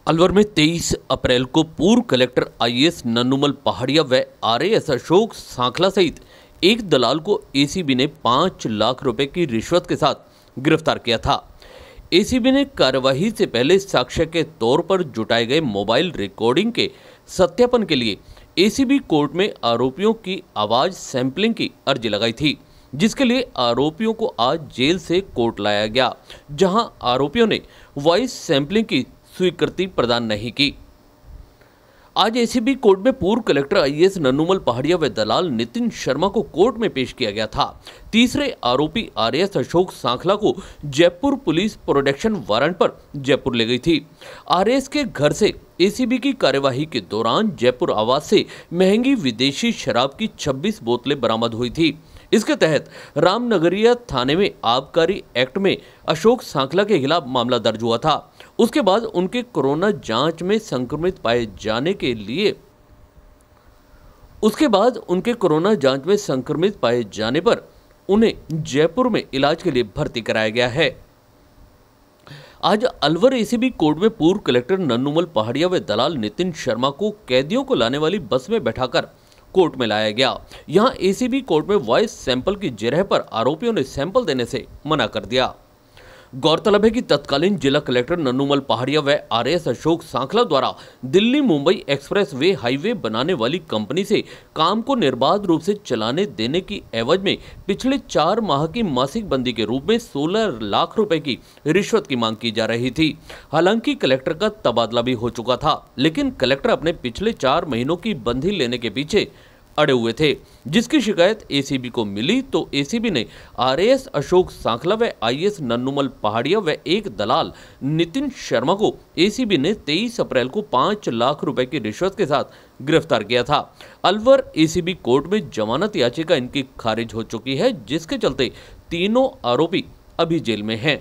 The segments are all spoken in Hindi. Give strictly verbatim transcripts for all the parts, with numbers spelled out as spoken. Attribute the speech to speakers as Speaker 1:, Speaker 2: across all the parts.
Speaker 1: अलवर में तेईस अप्रैल को पूर्व कलेक्टर आईएएस नन्नूमल पहाड़िया व आरएएस अशोक सांखला सहित एक दलाल को एसीबी ने पाँच लाख रुपए की रिश्वत के साथ गिरफ्तार किया था। एसीबी ने कार्यवाही से पहले साक्ष्य के तौर पर जुटाए गए मोबाइल रिकॉर्डिंग के सत्यापन के लिए एसीबी कोर्ट में आरोपियों की आवाज सैंपलिंग की अर्जी लगाई थी, जिसके लिए आरोपियों को आज जेल से कोर्ट लाया गया, जहां आरोपियों ने वॉइस सैंपलिंग की स्वीकृति प्रदान नहीं की। आज एसीबी कोर्ट में पूर्व कलेक्टर आईएएस नन्नूमल पहाड़िया व दलाल नितिन शर्मा को कोर्ट में पेश किया गया था। तीसरे आरोपी आरएएस अशोक सांखला को जयपुर पुलिस प्रोटेक्शन वारंट पर जयपुर ले गई थी। आरएएस के घर से एसीबी की कार्यवाही के दौरान जयपुर आवास से महंगी विदेशी शराब की छब्बीस बोतलें बरामद हुई थी। इसके तहत रामनगरिया थाने में आबकारी एक्ट में अशोक सांखला के खिलाफ मामला दर्ज हुआ था। उसके बाद उनके कोरोना जांच में संक्रमित पाए जाने के लिए उसके बाद उनके कोरोना जांच में संक्रमित पाए जाने पर उन्हें जयपुर में इलाज के लिए भर्ती कराया गया है। आज अलवर एसीबी कोर्ट में पूर्व कलेक्टर नन्नूमल पहाड़िया व दलाल नितिन शर्मा को कैदियों को लाने वाली बस में बैठाकर कोर्ट में लाया गया। यहां एसीबी कोर्ट में वॉइस सैंपल की जगह पर आरोपियों ने सैंपल देने से मना कर दिया। गौरतलब है कि तत्कालीन जिला कलेक्टर नन्नूमल पहाड़िया व आरएएस अशोक सांखला द्वारा Delhi Mumbai express way highway बनाने वाली कंपनी से काम को निर्बाध रूप से चलाने देने की एवज में पिछले चार माह की मासिक बंदी के रूप में सोलह लाख रुपए की रिश्वत की मांग की जा रही थी। हालांकि कलेक्टर का तबादला भी हो चुका था, लेकिन कलेक्टर अपने पिछले चार महीनों की बंदी लेने के पीछे अड़े हुए थे, जिसकी शिकायत एसीबी को मिली तो एसीबी ने आरएएस अशोक सांखला व आईएएस नन्नूमल पहाड़िया व एक दलाल नितिन शर्मा को एसीबी ने तेईस अप्रैल को पाँच लाख रुपए की रिश्वत के साथ गिरफ्तार किया था। अलवर एसीबी कोर्ट में जमानत याचिका इनकी खारिज हो चुकी है, जिसके चलते तीनों आरोपी अभी जेल में हैं।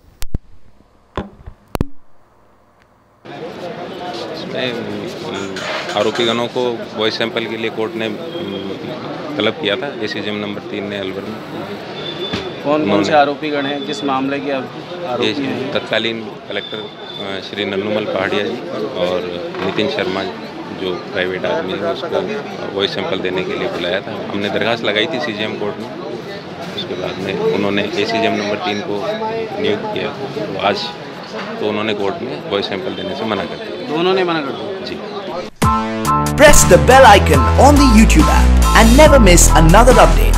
Speaker 2: आरोपीगणों को वॉइस सैंपल के लिए कोर्ट ने तलब किया था। एसीजेएम नंबर तीन ने अलवर में।
Speaker 3: कौन कौन से आरोपीगण हैं, किस मामले के आरोपी हैं?
Speaker 2: तत्कालीन कलेक्टर श्री नन्नूमल पहाड़िया जी और नितिन शर्मा जो प्राइवेट आदमी है, उसको वॉइस सैंपल देने के लिए बुलाया था। हमने दरखास्त लगाई थी सीजेएम कोर्ट में। उसके बाद में उन्होंने एसीजेएम नंबर तीन को नियुक्त किया, तो आज तो उन्होंने कोर्ट में वॉइस सैंपल देने से मना कर दिया।
Speaker 3: दोनों ने मना कर दिया
Speaker 2: जी।
Speaker 4: Press the bell icon on the YouTube app and never miss another update.